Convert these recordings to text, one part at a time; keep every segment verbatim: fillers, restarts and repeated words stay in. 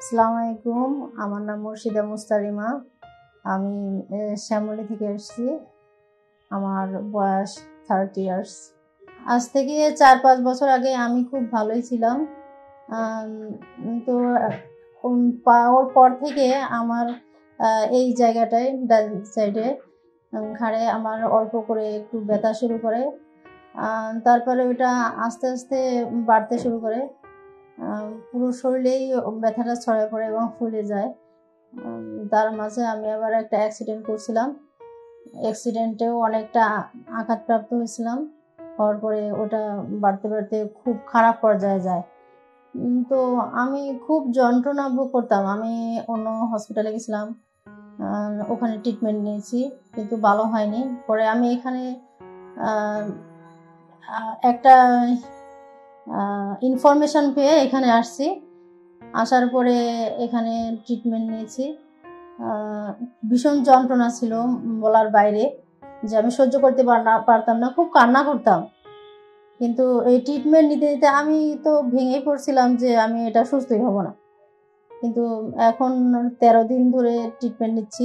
আসসালামু আলাইকুম, আমার নাম মুর্শিদা মুস্তারিমা। আমি শ্যামলি থেকে এসেছি। আমার বয়স থার্টি ইয়ার্স। আজ থেকে চার পাঁচ বছর আগে আমি খুব ভালোই ছিলাম, তো ওর পর থেকে আমার এই জায়গাটায় ডান সাইডে ঘাড়ে আমার অল্প করে একটু ব্যথা শুরু করে, তারপরে ওটা আস্তে আস্তে বাড়তে শুরু করে, পুরো শরীরেই ব্যথাটা ছড়ায় পড়ে এবং ফুলে যায়। তার মাঝে আমি আবার একটা অ্যাক্সিডেন্ট করছিলাম, অ্যাক্সিডেন্টেও অনেকটা আঘাতপ্রাপ্ত হয়েছিলাম। হওয়ার পরে ওটা বাড়তে বাড়তে খুব খারাপ পর্যায়ে যায়। তো আমি খুব যন্ত্রণা ভোগ করতাম। আমি অন্য হসপিটালে গেছিলাম, ওখানে ট্রিটমেন্ট নিয়েছি, কিন্তু ভালো হয়নি। পরে আমি এখানে একটা ইনফরমেশন পেয়ে এখানে আসছি। আসার পরে এখানে ট্রিটমেন্ট নিয়েছি। ভীষণ যন্ত্রণা ছিল বলার বাইরে, যে আমি সহ্য করতে পারতাম না, খুব কান্না করতাম। কিন্তু এই ট্রিটমেন্ট নিতে নিতে আমি তো ভেঙেই পড়ছিলাম যে আমি এটা সুস্থই হব না। কিন্তু এখন তেরো দিন ধরে ট্রিটমেন্ট নিচ্ছি।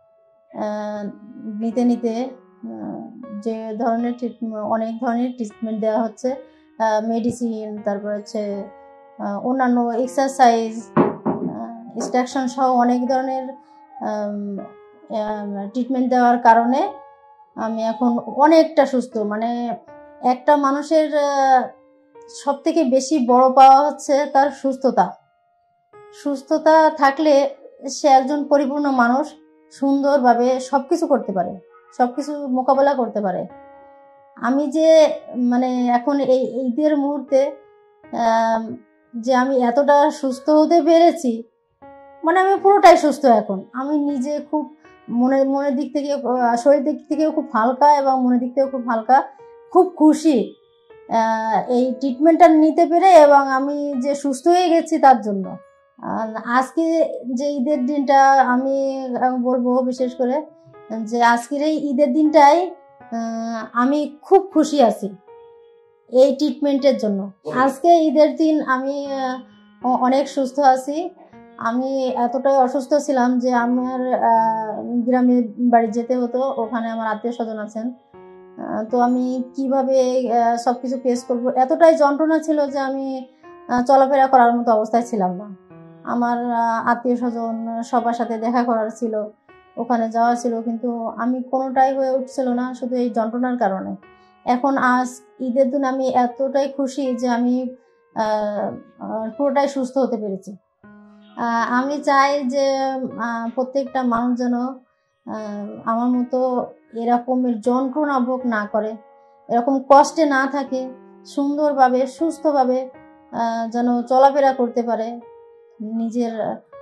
নিতে নিতে যে ধরনের ট্রিটমেন্ট, অনেক ধরনের ট্রিটমেন্ট দেওয়া হচ্ছে, মেডিসিন, তারপর হচ্ছে অন্যান্য এক্সারসাইজ, ইনস্ট্রাকশন সহ অনেক ধরনের ট্রিটমেন্ট দেওয়ার কারণে আমি এখন অনেকটা সুস্থ। মানে একটা মানুষের সব থেকে বেশি বড় পাওয়া হচ্ছে তার সুস্থতা। সুস্থতা থাকলে সে একজন পরিপূর্ণ মানুষ, সুন্দরভাবে সব কিছু করতে পারে, সব কিছু মোকাবেলা করতে পারে। আমি যে মানে এখন এই ঈদের মুহূর্তে যে আমি এতটা সুস্থ হতে পেরেছি, মানে আমি পুরোটাই সুস্থ এখন। আমি নিজে খুব মনে মনের দিক থেকে, শরীরের দিক থেকেও খুব হালকা এবং মনের দিক থেকেও খুব হালকা, খুব খুশি এই ট্রিটমেন্টটা নিতে পেরে, এবং আমি যে সুস্থ হয়ে গেছি তার জন্য। আজকে যে ঈদের দিনটা আমি বলবো বিশেষ করে, যে আজকের এই ঈদের দিনটাই আমি খুব খুশি আছি এই ট্রিটমেন্টের জন্য। আজকে ঈদের দিন আমি অনেক সুস্থ আছি। আমি এতটাই অসুস্থ ছিলাম যে আমার গ্রামে বাড়ি যেতে হতো, ওখানে আমার আত্মীয় স্বজন আছেন। তো আমি কিভাবে সব কিছু ফেস করবো, এতটাই যন্ত্রণা ছিল যে আমি চলাফেরা করার মতো অবস্থায় ছিলাম না। আমার আত্মীয় স্বজন সবার সাথে দেখা করার ছিল, ওখানে যাওয়া ছিল, কিন্তু আমি কোনোটাই হয়ে উঠছিল না, শুধু এই যন্ত্রণার কারণে। এখন আজ ঈদের দিন আমি এতটাই খুশি যে আমি পুরোটাই সুস্থ হতে পেরেছি। আমি চাই যে প্রত্যেকটা মানুষ যেন আমার মতো এরকমের যন্ত্রণা ভোগ না করে, এরকম কষ্টে না থাকে, সুন্দরভাবে সুস্থভাবে যেন চলাফেরা করতে পারে, নিজের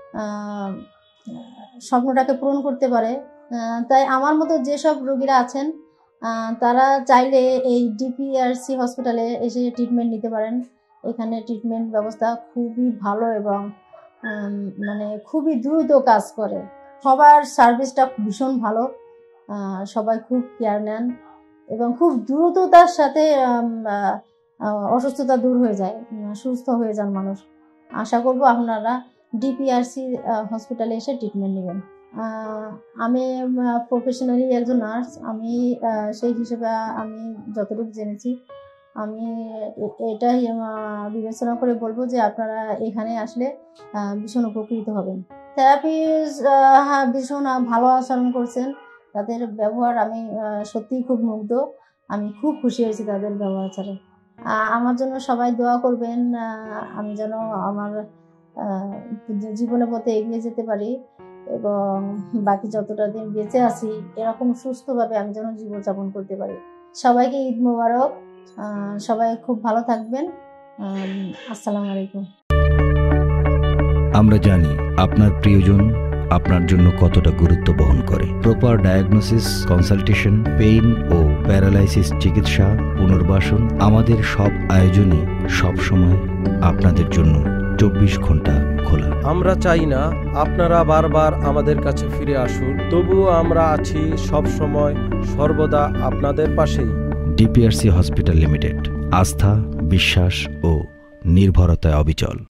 স্বপ্নটাকে পূরণ করতে পারে। তাই আমার মতো যেসব রোগীরা আছেন তারা চাইলে এই ডিপিআরসি হসপিটালে এসে ট্রিটমেন্ট নিতে পারেন। এখানে ট্রিটমেন্ট ব্যবস্থা খুবই ভালো এবং মানে খুবই দ্রুত কাজ করে। সবার সার্ভিসটা ভীষণ ভালো, সবাই খুব কেয়ার নেন এবং খুব দ্রুততার সাথে অসুস্থতা দূর হয়ে যায়, সুস্থ হয়ে যান মানুষ। আশা করব আপনারা ডিপিআরসি হসপিটালে এসে ট্রিটমেন্ট নেবেন। আমি প্রফেশনালি একজন নার্স, আমি সেই হিসেবে আমি যতটুকু জেনেছি আমি এটাই বিবেচনা করে বলবো যে আপনারা এখানে আসলে ভীষণ উপকৃত হবেন। থেরাপি হ্যাঁ ভীষণ ভালো আচরণ করছেন, তাদের ব্যবহার আমি সত্যিই খুব মুগ্ধ। আমি খুব খুশি হয়েছি তাদের ব্যবহার ছাড়া। আমার জন্য সবাই দোয়া করবেন, আমি যেন আমার জীবনের পথে এগিয়ে যেতে পারি এবং বাকি যতটা দিন বেঁচে আছি এরকম সুস্থভাবে আমি যেন জীবনযাপন করতে পারি। সবাইকে ঈদ মোবারক, সবাই খুব ভালো থাকবেন। আসসালামু আলাইকুম। আমরা জানি আপনার প্রিয়জন আপনার জন্য কতটা গুরুত্ব বহন করে। প্রপার ডায়াগনোসিস, কনসালটেশন, পেইন ও প্যারালাইসিস চিকিৎসা, পুনর্বাসন, আমাদের সব আয়োজনই সবসময় আপনাদের জন্য চব্বিশ ঘন্টা খোলা। আমরা চাই না আপনারা বারবার আমাদের কাছে ফিরে আসুন, তবুও আমরা আছি সব সময় সর্বদা আপনাদের পাশেই। ডিপিআরসি হসপিটাল লিমিটেড, আস্থা, বিশ্বাস ও নির্ভরতায় অবিচল।